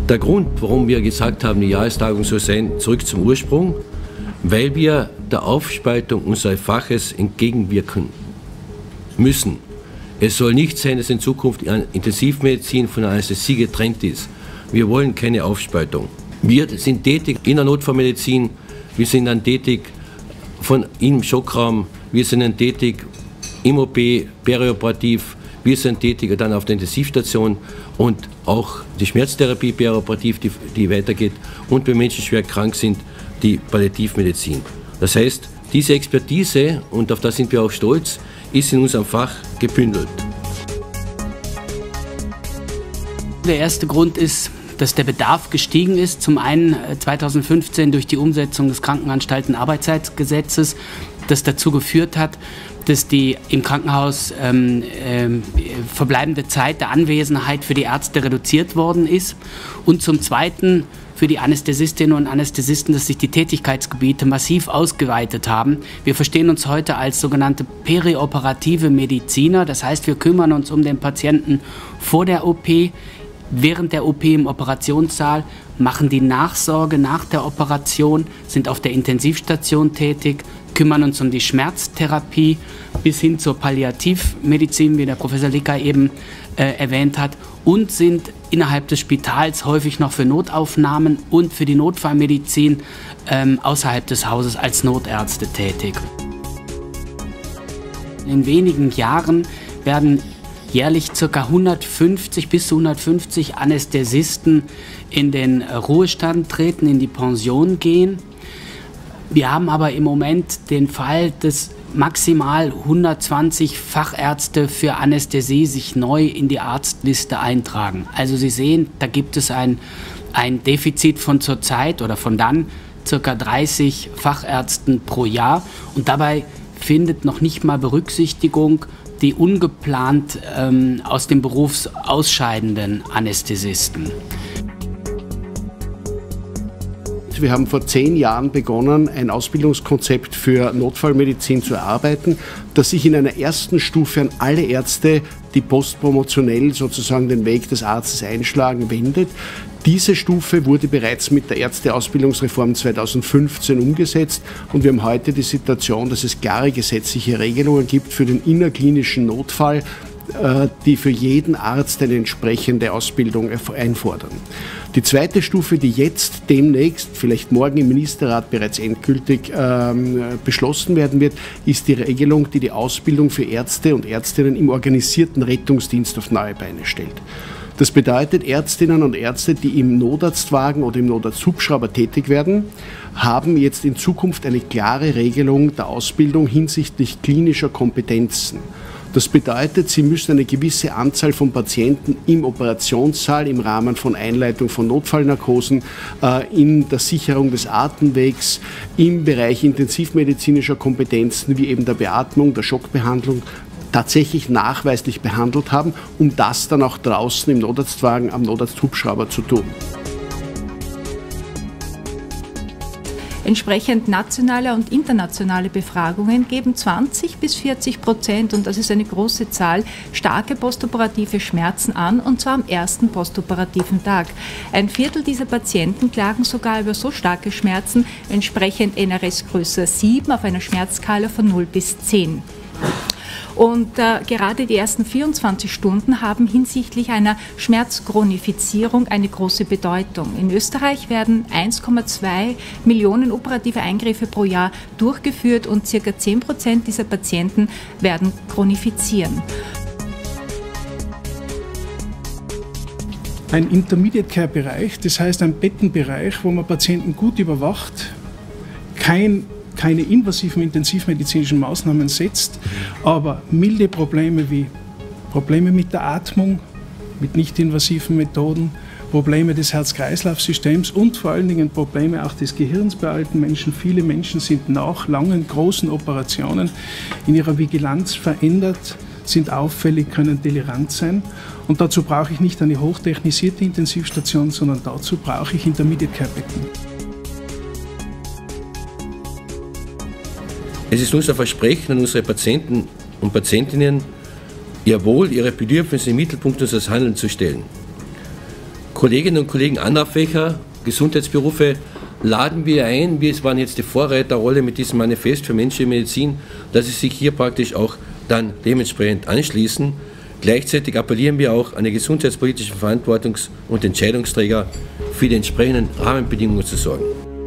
Der Grund, warum wir gesagt haben, die Jahrestagung soll sein, zurück zum Ursprung, weil wir der Aufspaltung unseres Faches entgegenwirken müssen. Es soll nicht sein, dass in Zukunft Intensivmedizin von der Anästhesie getrennt ist. Wir wollen keine Aufspaltung. Wir sind tätig in der Notfallmedizin, wir sind dann tätig im Schockraum, wir sind dann tätig im OP, perioperativ, wir sind tätig dann auf der Intensivstation und auch die Schmerztherapie perioperativ, die weitergeht, und wenn Menschen schwer krank sind, die Palliativmedizin. Das heißt, diese Expertise, und auf das sind wir auch stolz, ist in unserem Fach gebündelt. Der erste Grund ist, dass der Bedarf gestiegen ist. Zum einen 2015 durch die Umsetzung des Krankenanstalten-Arbeitszeitgesetzes, das dazu geführt hat, dass die im Krankenhaus verbleibende Zeit der Anwesenheit für die Ärzte reduziert worden ist. Und zum Zweiten für die Anästhesistinnen und Anästhesisten, dass sich die Tätigkeitsgebiete massiv ausgeweitet haben. Wir verstehen uns heute als sogenannte perioperative Mediziner. Das heißt, wir kümmern uns um den Patienten vor der OP, während der OP im Operationssaal, machen die Nachsorge nach der Operation, sind auf der Intensivstation tätig, kümmern uns um die Schmerztherapie bis hin zur Palliativmedizin, wie der Professor Licker eben erwähnt hat, und sind innerhalb des Spitals häufig noch für Notaufnahmen und für die Notfallmedizin außerhalb des Hauses als Notärzte tätig. In wenigen Jahren werden jährlich ca. 150 bis zu 150 Anästhesisten in den Ruhestand treten, in die Pension gehen. Wir haben aber im Moment den Fall, dass maximal 120 Fachärzte für Anästhesie sich neu in die Arztliste eintragen. Also Sie sehen, da gibt es ein Defizit von zurzeit oder von dann ca. 30 Fachärzten pro Jahr, und dabei findet noch nicht mal Berücksichtigung die ungeplant aus dem Beruf ausscheidenden Anästhesisten. Wir haben vor 10 Jahren begonnen, ein Ausbildungskonzept für Notfallmedizin zu erarbeiten, das sich in einer ersten Stufe an alle Ärzte, die postpromotionell sozusagen den Weg des Arztes einschlagen, wendet. Diese Stufe wurde bereits mit der Ärzteausbildungsreform 2015 umgesetzt, und wir haben heute die Situation, dass es klare gesetzliche Regelungen gibt für den innerklinischen Notfall, die für jeden Arzt eine entsprechende Ausbildung einfordern. Die zweite Stufe, die jetzt demnächst, vielleicht morgen im Ministerrat bereits endgültig beschlossen werden wird, ist die Regelung, die die Ausbildung für Ärzte und Ärztinnen im organisierten Rettungsdienst auf neue Beine stellt. Das bedeutet, Ärztinnen und Ärzte, die im Notarztwagen oder im Notarzthubschrauber tätig werden, haben jetzt in Zukunft eine klare Regelung der Ausbildung hinsichtlich klinischer Kompetenzen. Das bedeutet, sie müssen eine gewisse Anzahl von Patienten im Operationssaal im Rahmen von Einleitung von Notfallnarkosen, in der Sicherung des Atemwegs, im Bereich intensivmedizinischer Kompetenzen wie eben der Beatmung, der Schockbehandlung, tatsächlich nachweislich behandelt haben, um das dann auch draußen im Notarztwagen am Notarzthubschrauber zu tun. Entsprechend nationale und internationale Befragungen geben 20–40%, und das ist eine große Zahl, starke postoperative Schmerzen an, und zwar am ersten postoperativen Tag. Ein Viertel dieser Patienten klagen sogar über so starke Schmerzen, entsprechend NRS-Größe 7 auf einer Schmerzskala von 0 bis 10. Und gerade die ersten 24 Stunden haben hinsichtlich einer Schmerzchronifizierung eine große Bedeutung. In Österreich werden 1,2 Millionen operative Eingriffe pro Jahr durchgeführt, und ca. 10% dieser Patienten werden chronifizieren. Ein Intermediate-Care-Bereich, das heißt ein Bettenbereich, wo man Patienten gut überwacht, keine invasiven intensivmedizinischen Maßnahmen setzt, aber milde Probleme wie Probleme mit der Atmung, mit nicht-invasiven Methoden, Probleme des Herz-Kreislauf-Systems und vor allen Dingen Probleme auch des Gehirns bei alten Menschen. Viele Menschen sind nach langen, großen Operationen in ihrer Vigilanz verändert, sind auffällig, können delirant sein. Und dazu brauche ich nicht eine hochtechnisierte Intensivstation, sondern dazu brauche ich Intermediate-Care-Betten. Es ist unser Versprechen an unsere Patienten und Patientinnen, ihr Wohl, ihre Bedürfnisse im Mittelpunkt unseres Handelns zu stellen. Kolleginnen und Kollegen anderer Fächer, Gesundheitsberufe, laden wir ein, wir waren jetzt die Vorreiterrolle mit diesem Manifest für menschliche Medizin, dass sie sich hier praktisch auch dann dementsprechend anschließen. Gleichzeitig appellieren wir auch an die gesundheitspolitischen Verantwortungs- und Entscheidungsträger, für die entsprechenden Rahmenbedingungen zu sorgen.